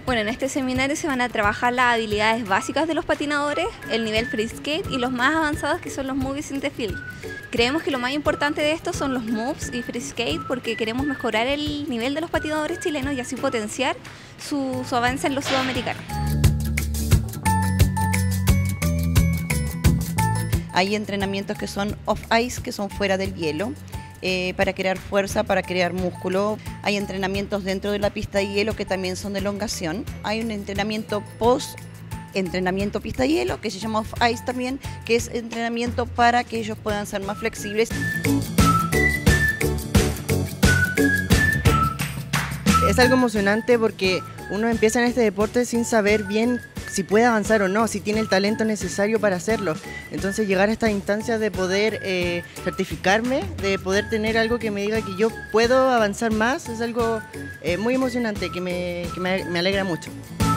Bueno, en este seminario se van a trabajar las habilidades básicas de los patinadores, el nivel free skate y los más avanzados que son los moves in the field. Creemos que lo más importante de esto son los moves y free skate porque queremos mejorar el nivel de los patinadores chilenos y así potenciar su avance en los sudamericanos. Hay entrenamientos que son off-ice, que son fuera del hielo, para crear fuerza, para crear músculo. Hay entrenamientos dentro de la pista de hielo que también son de elongación. Hay un entrenamiento post-entrenamiento pista de hielo que se llama off-ice también, que es entrenamiento para que ellos puedan ser más flexibles. Es algo emocionante porque uno empieza en este deporte sin saber bien si puede avanzar o no, si tiene el talento necesario para hacerlo. Entonces llegar a esta instancia de poder certificarme, de poder tener algo que me diga que yo puedo avanzar más, es algo muy emocionante que me alegra mucho.